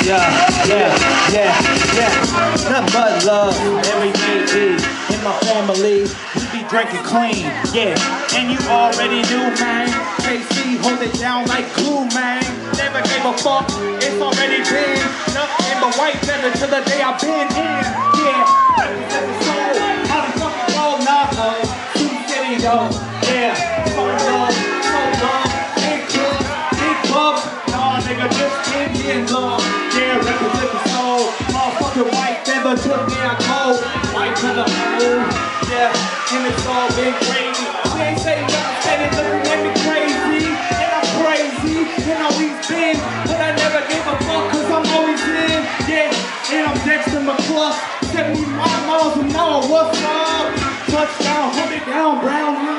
Nothing but love every day. In my family, we be drinking clean. Yeah, and you already knew, man. KC hold it down like glue, man. Never gave a fuck. It's already been nothing but white feather till the day I've been in. Yeah, how the fucking roll, nah, Sioux City, though. Yeah, so love, big club, nah, nigga, just Indian love. Yeah, represent the soul. Motherfucking white feather took me a cold. White feather, yeah, and it's all been crazy. We ain't saying nothing, steady looking at me crazy. And I'm crazy, and always been. But I never gave a fuck, cause I'm always in. Yeah, and I'm Dexter McCluff. 75 miles an hour, what's up? Touchdown, hold it down, Brown.